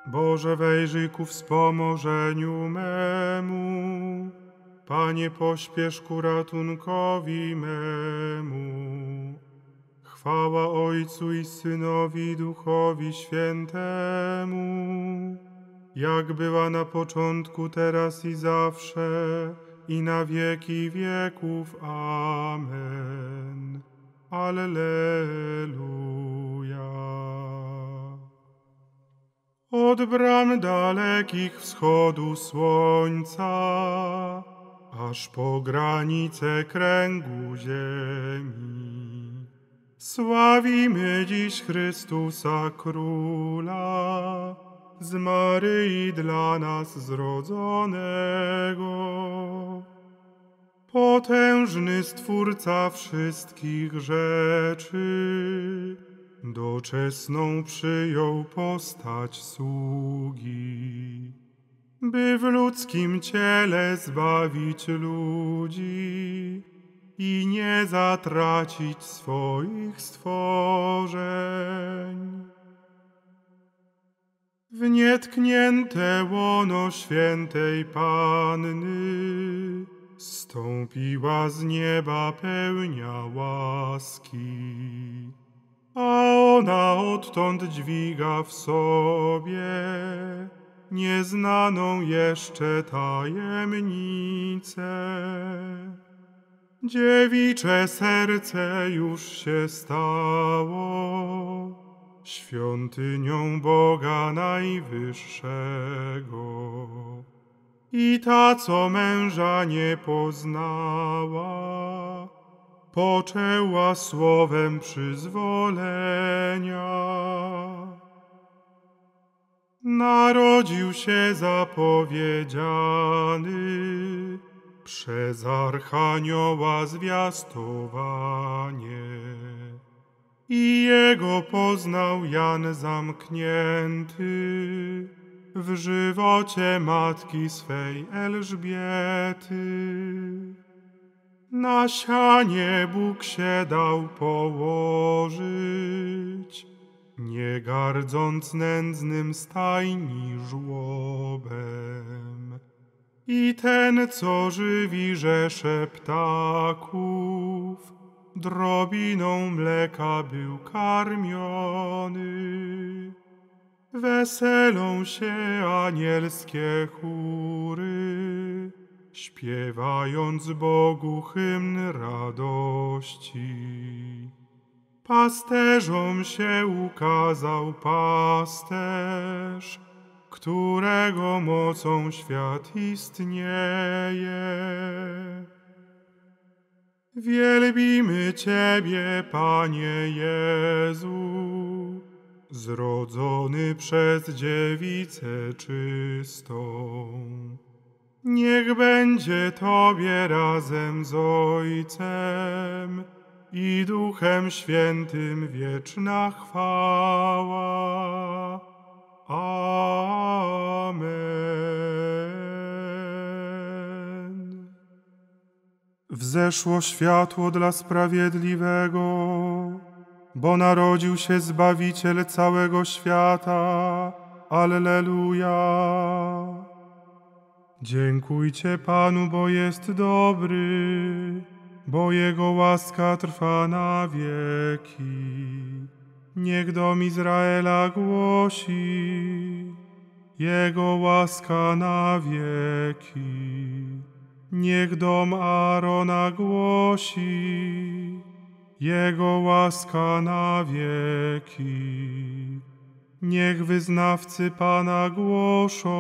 Boże, wejrzyj ku wspomożeniu memu. Panie, pośpiesz ku ratunkowi memu. Chwała Ojcu i Synowi, i Duchowi Świętemu, jak była na początku, teraz i zawsze, i na wieki wieków. Amen. Alleluja. Od bram dalekich wschodu słońca, aż po granice kręgu ziemi, sławimy dziś Chrystusa Króla, z Maryi dla nas zrodzonego. Potężny Stwórca wszystkich rzeczy, doczesną przyjął postać sługi, by w ludzkim ciele zbawić ludzi i nie zatracić swoich stworzeń. W nietknięte łono świętej Panny zstąpiła z nieba pełnia łaski, a ona odtąd dźwiga w sobie nieznaną jeszcze tajemnicę. Dziewicze serce już się stało świątynią Boga Najwyższego. I ta, co męża nie poznała, poczęła słowem przyzwolenia. Narodził się zapowiedziany, przez Archanioła zwiastowanie. I jego poznał Jan zamknięty w żywocie matki swej Elżbiety. Na sianie Bóg się dał położyć, nie gardząc nędznym stajni żłobem. I ten, co żywi rzesze ptaków, drobiną mleka był karmiony. Weselą się anielskie chóry, śpiewając Bogu hymn radości. Pasterzom się ukazał pasterz, którego mocą świat istnieje. Wielbimy Ciebie, Panie Jezu, zrodzony przez dziewicę czystą. Niech będzie Tobie razem z Ojcem i Duchem Świętym wieczna chwała. Amen. Wzeszło światło dla sprawiedliwego, bo narodził się Zbawiciel całego świata. Alleluja. Dziękujcie Panu, bo jest dobry, bo Jego łaska trwa na wieki. Niech dom Izraela głosi, Jego łaska na wieki. Niech dom Aarona głosi, Jego łaska na wieki. Niech wyznawcy Pana głoszą,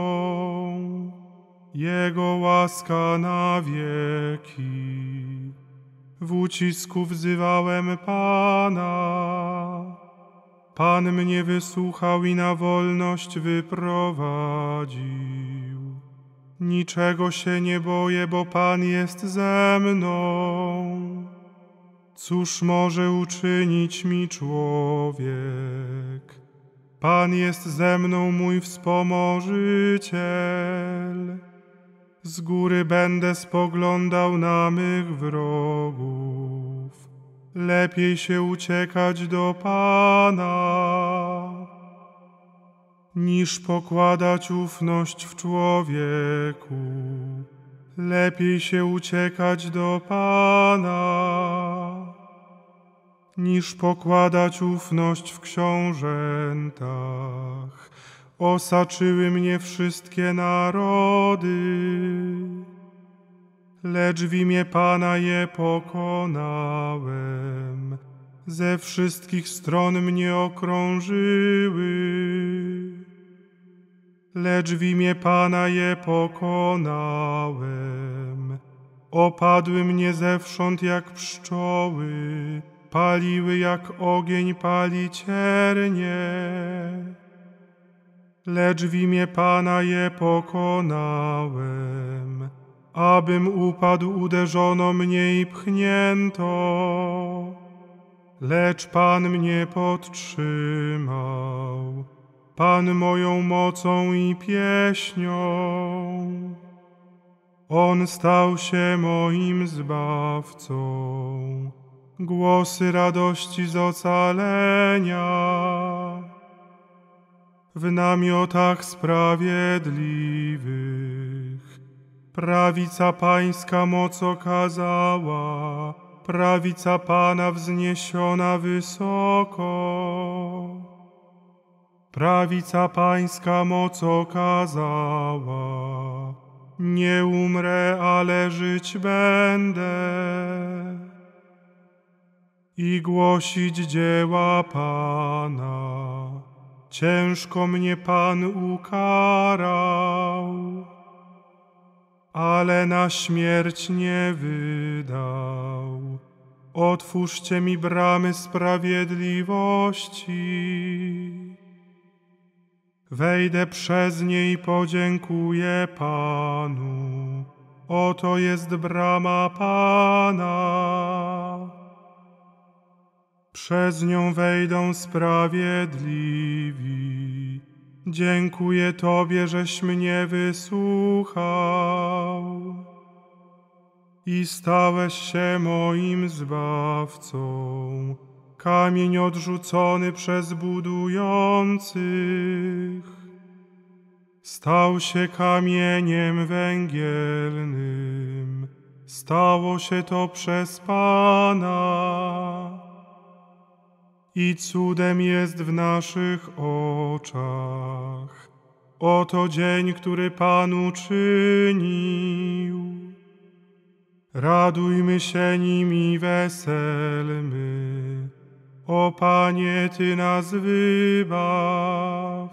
Jego łaska na wieki. W ucisku wzywałem Pana, Pan mnie wysłuchał i na wolność wyprowadził. Niczego się nie boję, bo Pan jest ze mną. Cóż może uczynić mi człowiek? Pan jest ze mną, mój wspomożyciel. Z góry będę spoglądał na mych wrogów. Lepiej się uciekać do Pana. niż pokładać ufność w człowieku. Lepiej się uciekać do Pana, niż pokładać ufność w książętach. Osaczyły mnie wszystkie narody, lecz w imię Pana je pokonałem. Ze wszystkich stron mnie okrążyły, lecz w imię Pana je pokonałem. Opadły mnie zewsząd jak pszczoły, paliły jak ogień pali ciernie, lecz w imię Pana je pokonałem. Abym upadł, uderzono mnie i pchnięto, lecz Pan mnie podtrzymał. Pan moją mocą i pieśnią. On stał się moim zbawcą. Głosy radości z ocalenia w namiotach sprawiedliwych. Prawica Pańska moc okazała, prawica Pana wzniesiona wysoko. Prawica Pańska moc okazała, nie umrę, ale żyć będę i głosić dzieła Pana. Ciężko mnie Pan ukarał, ale na śmierć nie wydał. Otwórzcie mi bramy sprawiedliwości. Wejdę przez nie i podziękuję Panu. Oto jest brama Pana. Przez nią wejdą sprawiedliwi. Dziękuję Tobie, żeś mnie wysłuchał i stałeś się moim zbawcą. Kamień odrzucony przez budujących stał się kamieniem węgielnym. Stało się to przez Pana i cudem jest w naszych oczach. Oto dzień, który Pan uczynił. Radujmy się nim i weselmy. O Panie, Ty nas wybaw.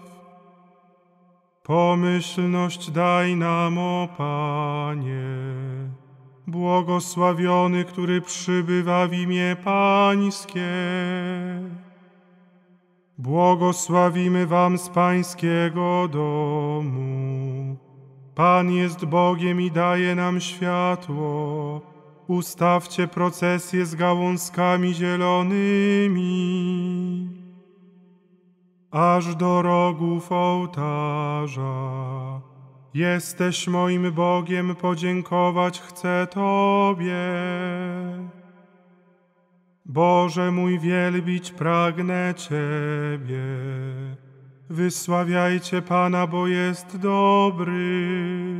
Pomyślność daj nam, o Panie. Błogosławiony, który przybywa w imię Pańskie. Błogosławimy Wam z Pańskiego domu. Pan jest Bogiem i daje nam światło. Ustawcie procesję z gałązkami zielonymi, aż do rogów ołtarza. Jesteś moim Bogiem, podziękować chcę Tobie. Boże mój, wielbić pragnę Ciebie. Wysławiajcie Pana, bo jest dobry,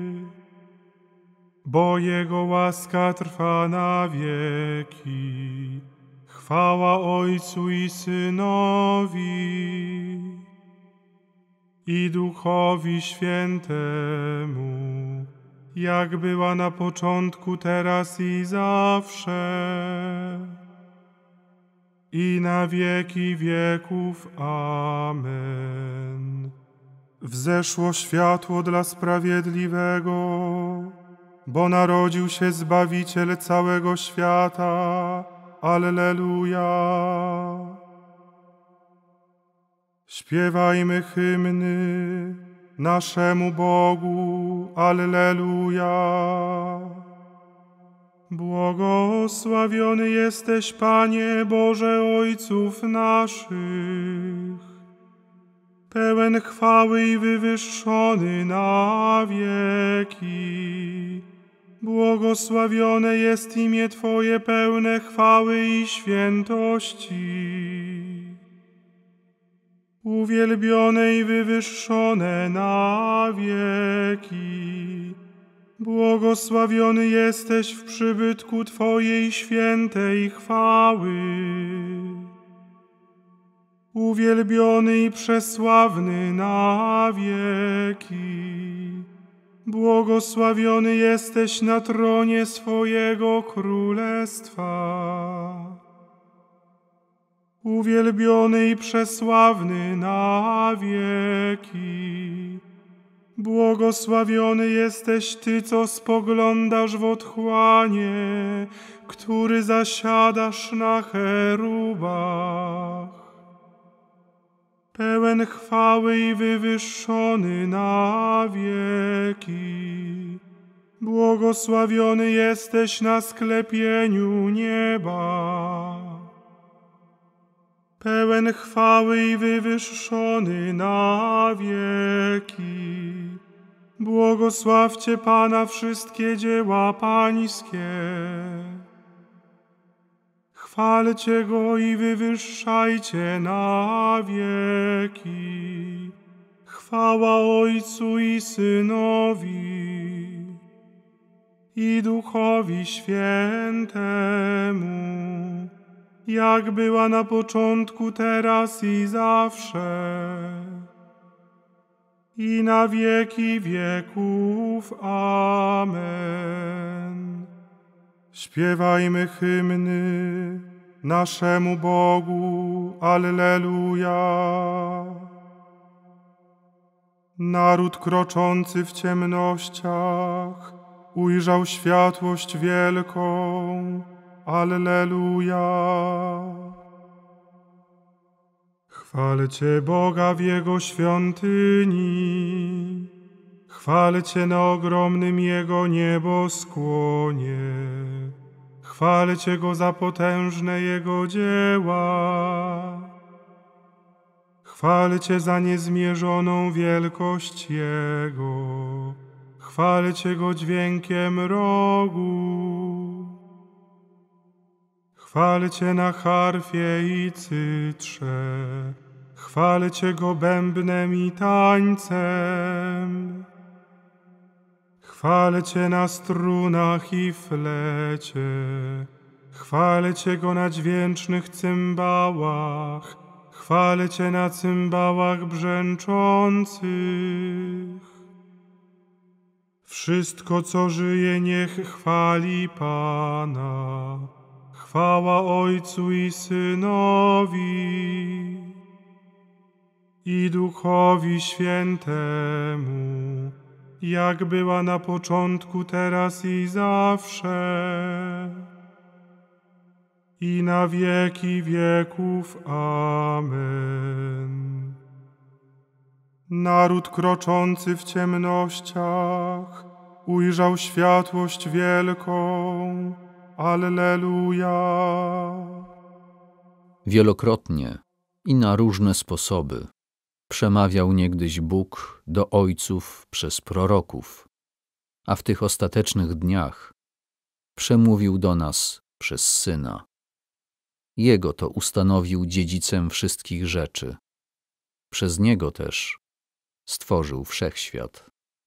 bo Jego łaska trwa na wieki. Chwała Ojcu i Synowi i Duchowi Świętemu, jak była na początku, teraz i zawsze, i na wieki wieków. Amen. Wzeszło światło dla sprawiedliwego, bo narodził się Zbawiciel całego świata. Alleluja. Śpiewajmy hymny naszemu Bogu. Alleluja. Błogosławiony jesteś, Panie Boże ojców naszych, pełen chwały i wywyższony na wieki. Błogosławione jest imię Twoje, pełne chwały i świętości. uwielbione i wywyższone na wieki. Błogosławiony jesteś w przybytku Twojej świętej chwały. Uwielbiony i przesławny na wieki. Błogosławiony jesteś na tronie swojego królestwa. Uwielbiony i przesławny na wieki. Błogosławiony jesteś Ty, co spoglądasz w otchłanie, który zasiadasz na cherubach. Pełen chwały i wywyższony na wieki. Błogosławiony jesteś na sklepieniu nieba. Pełen chwały i wywyższony na wieki. Błogosławcie Pana wszystkie dzieła Pańskie. Chwalcie Go i wywyższajcie na wieki. Chwała Ojcu i Synowi i Duchowi Świętemu, jak była na początku, teraz i zawsze, i na wieki wieków. Amen. Śpiewajmy hymny naszemu Bogu. Alleluja. Naród kroczący w ciemnościach ujrzał światłość wielką. Alleluja. Chwalcie Boga w Jego świątyni. Chwalcie na ogromnym Jego nieboskłonie. Chwalcie Go za potężne Jego dzieła. Chwalcie za niezmierzoną wielkość Jego. Chwalcie Go dźwiękiem rogu. Chwalcie na harfie i cytrze. Chwalcie Go bębnem i tańcem. Chwalcie na strunach i flecie. Chwalcie Go na dźwięcznych cymbałach. Chwalcie na cymbałach brzęczących. Wszystko, co żyje, niech chwali Pana. Chwała Ojcu i Synowi i Duchowi Świętemu, jak była na początku, teraz i zawsze, i na wieki wieków. Amen. Naród kroczący w ciemnościach ujrzał światłość wielką. Alleluja. Wielokrotnie i na różne sposoby przemawiał niegdyś Bóg do ojców przez proroków, a w tych ostatecznych dniach przemówił do nas przez Syna. Jego to ustanowił dziedzicem wszystkich rzeczy. Przez Niego też stworzył wszechświat.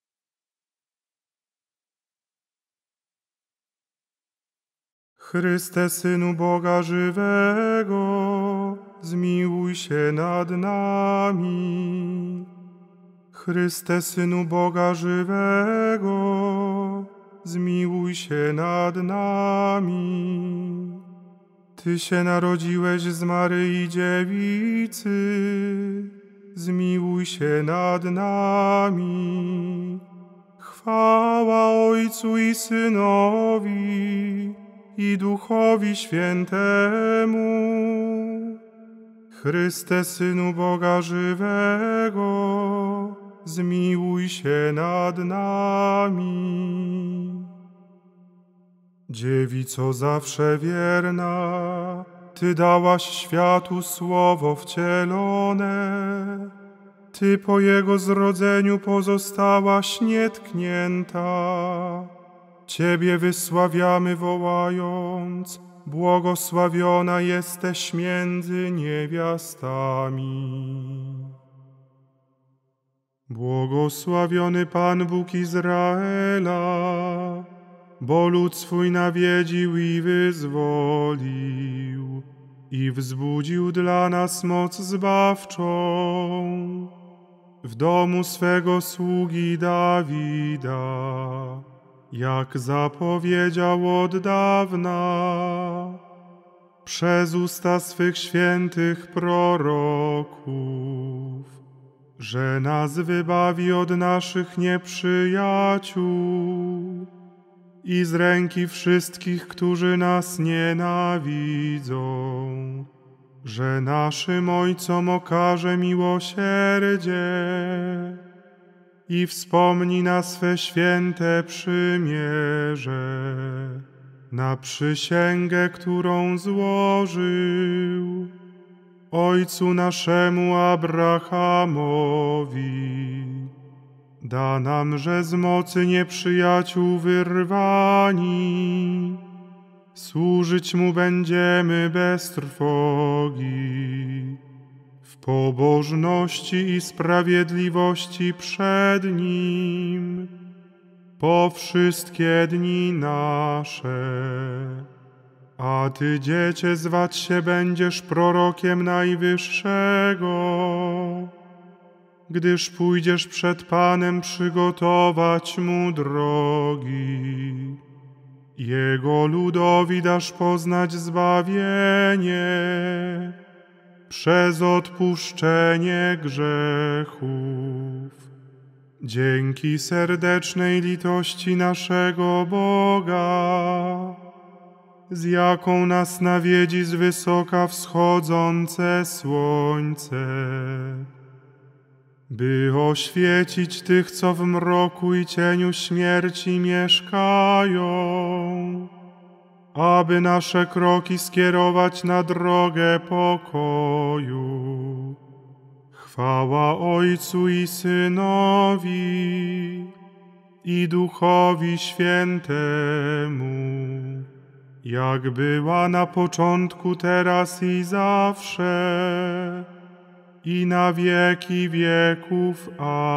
Chryste, Synu Boga żywego, zmiłuj się nad nami. Chryste, Synu Boga żywego, zmiłuj się nad nami. Ty się narodziłeś z Maryi Dziewicy, zmiłuj się nad nami. Chwała Ojcu i Synowi i Duchowi Świętemu. Chryste, Synu Boga żywego, zmiłuj się nad nami. Dziewico zawsze wierna, Ty dałaś światu słowo wcielone. Ty po Jego zrodzeniu pozostałaś nietknięta. Ciebie wysławiamy wołając, błogosławiona jesteś między niewiastami. Błogosławiony Pan Bóg Izraela, bo lud swój nawiedził i wyzwolił i wzbudził dla nas moc zbawczą w domu swego sługi Dawida, jak zapowiedział od dawna przez usta swych świętych proroków, że nas wybawi od naszych nieprzyjaciół i z ręki wszystkich, którzy nas nienawidzą, że naszym ojcom okaże miłosierdzie i wspomni na swe święte przymierze, na przysięgę, którą złożył ojcu naszemu Abrahamowi. Da nam, że z mocy nieprzyjaciół wyrwani, służyć Mu będziemy bez trwogi, w pobożności i sprawiedliwości przed Nim, po wszystkie dni nasze. A Ty, Dziecię, zwać się będziesz prorokiem Najwyższego, gdyż pójdziesz przed Panem przygotować Mu drogi. Jego ludowi dasz poznać zbawienie przez odpuszczenie grzechów. Dzięki serdecznej litości naszego Boga, z jaką nas nawiedzi z wysoka wschodzące słońce, by oświecić tych, co w mroku i cieniu śmierci mieszkają, aby nasze kroki skierować na drogę pokoju. Chwała Ojcu i Synowi, i Duchowi Świętemu, jak była na początku, teraz i zawsze, i na wieki wieków.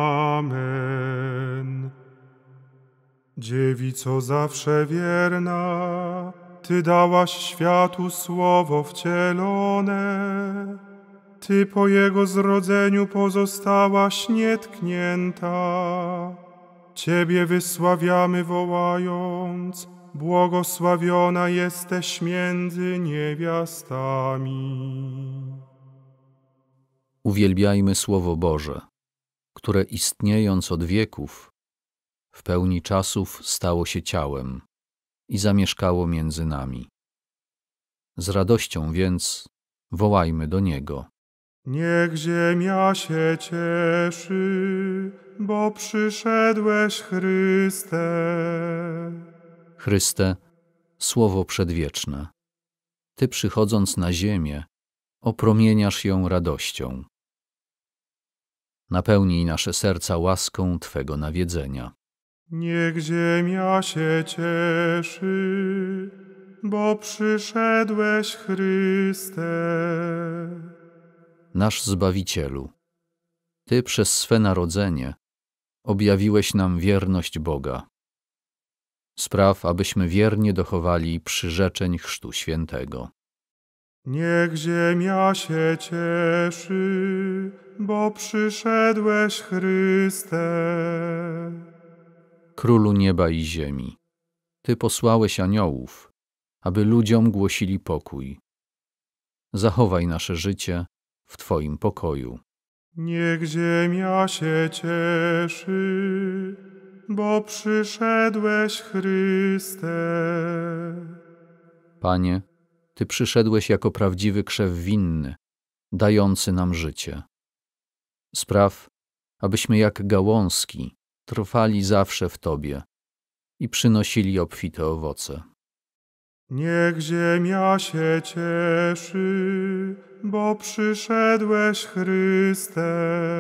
Amen. Dziewico zawsze wierna, Ty dałaś światu słowo wcielone, Ty po Jego zrodzeniu pozostałaś nietknięta. Ciebie wysławiamy wołając, błogosławiona jesteś między niewiastami. Uwielbiajmy Słowo Boże, które istniejąc od wieków, w pełni czasów stało się ciałem i zamieszkało między nami. Z radością więc wołajmy do Niego. Niech ziemia się cieszy, bo przyszedłeś, Chryste. Chryste, Słowo przedwieczne, Ty przychodząc na ziemię, opromieniasz ją radością. Napełnij nasze serca łaską Twego nawiedzenia. Niech ziemia się cieszy, bo przyszedłeś, Chryste. Nasz Zbawicielu, Ty przez swe narodzenie objawiłeś nam wierność Boga. Spraw, abyśmy wiernie dochowali przyrzeczeń Chrztu Świętego. Niech ziemia się cieszy, bo przyszedłeś, Chryste. Królu nieba i ziemi, Ty posłałeś aniołów, aby ludziom głosili pokój. Zachowaj nasze życie w Twoim pokoju. Niech ziemia się cieszy, bo przyszedłeś, Chryste. Panie, Ty przyszedłeś jako prawdziwy krzew winny, dający nam życie. Spraw, abyśmy jak gałązki trwali zawsze w Tobie i przynosili obfite owoce. Niech ziemia się cieszy, bo przyszedłeś, Chryste.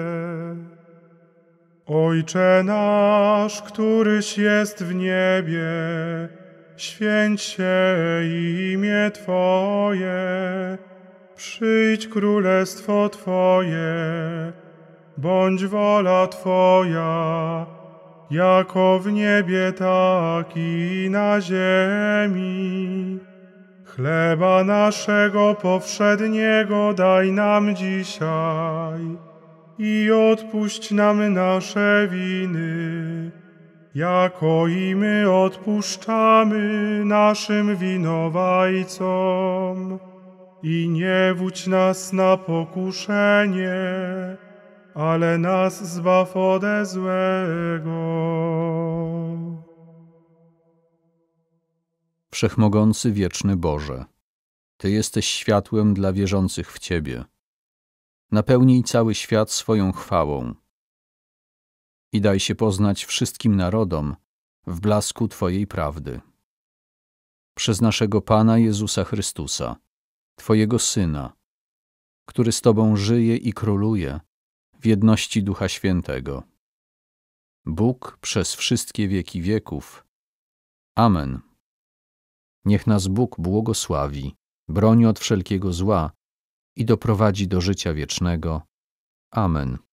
Ojcze nasz, któryś jest w niebie, święć się imię Twoje, przyjdź królestwo Twoje, bądź wola Twoja, jako w niebie, tak i na ziemi. Chleba naszego powszedniego daj nam dzisiaj i odpuść nam nasze winy, jako i my odpuszczamy naszym winowajcom. I nie wódź nas na pokuszenie, ale nas zbaw ode złego. Wszechmogący wieczny Boże, Ty jesteś światłem dla wierzących w Ciebie. Napełnij cały świat swoją chwałą i daj się poznać wszystkim narodom w blasku Twojej prawdy. Przez naszego Pana Jezusa Chrystusa, Twojego Syna, który z Tobą żyje i króluje w jedności Ducha Świętego. Bóg przez wszystkie wieki wieków. Amen. Niech nas Bóg błogosławi, broni od wszelkiego zła i doprowadzi do życia wiecznego. Amen.